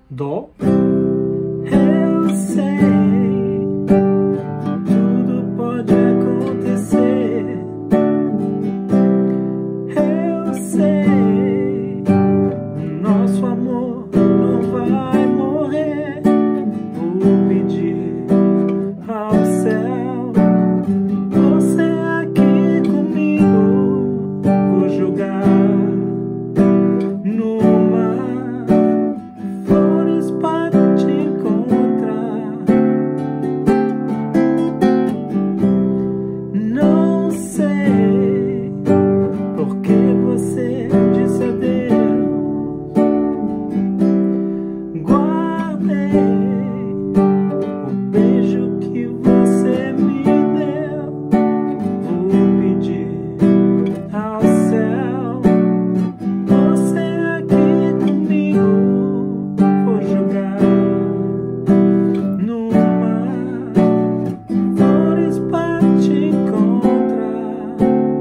Dó. Eu sei, tudo pode acontecer. Eu sei, nosso amor não vai morrer. Vou pedir ao céu, você aqui comigo. Vou jogar no mar flores para te encontrar. Não sei por que você disse adeus. Guardei o beijo que você me deu. Vou pedir ao céu, você aqui comigo. Vou jogar no mar flores para te encontrar.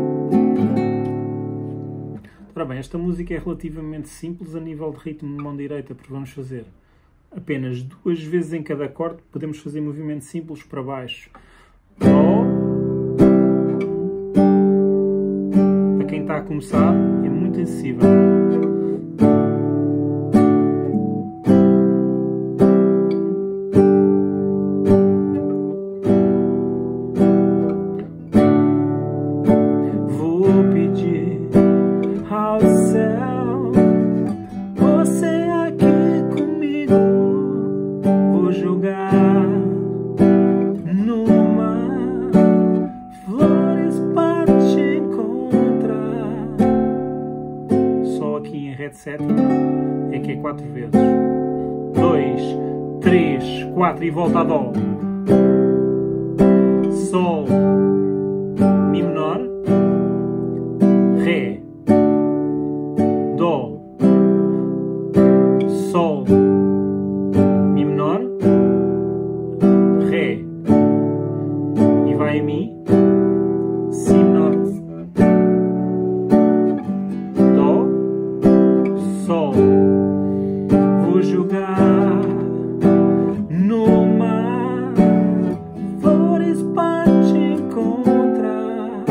Ora bem, esta música é relativamente simples a nível de ritmo de mão direita, porque vamos fazer apenas 2 vezes em cada acorde. Podemos fazer movimentos simples para baixo. Dó. Para quem está a começar, é muito acessível. Vou pedir ao céu, você aqui comigo. Vou jogar no mar flores para te encontrar. Só aqui em Ré de sétima é que é 4 vezes. 2, 3, 4 e volta a Dó. Sol, Mi menor, Ré, Dó, Sol, Mi menor, Ré, e vai a Mi, Si menor, Dó, Sol. Vou jogar no mar flores para te encontrar.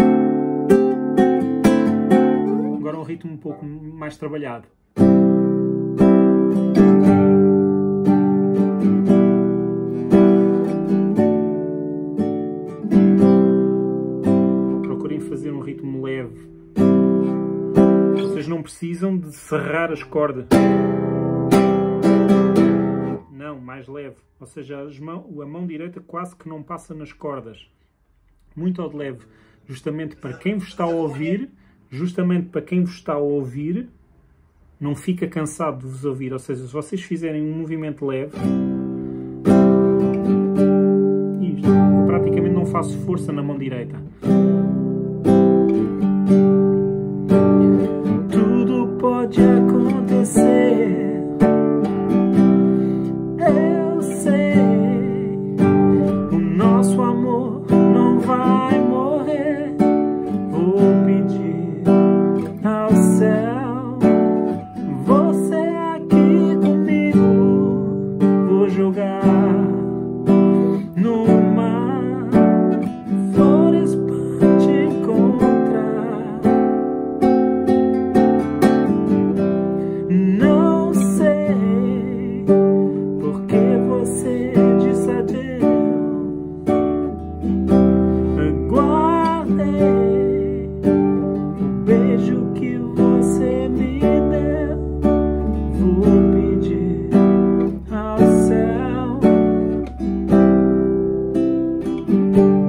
Agora um ritmo um pouco mais trabalhado. Procurem fazer um ritmo leve. Vocês não precisam de serrar as cordas. Não, mais leve. Ou seja, a mão direita quase que não passa nas cordas. Muito ao de leve. Justamente para quem vos está a ouvir, não fica cansado de vos ouvir. Ou seja, se vocês fizerem um movimento leve, isto, eu praticamente não faço força na mão direita. Tudo pode acontecer. Eu sei, o nosso amor não vai morrer. Vou pedir ao céu, você aqui comigo. Vou jogar no mar flores para te encontrar. Não sei por que você disse adeus. Guardei o beijo que você me deu. Vou pedir ao céu,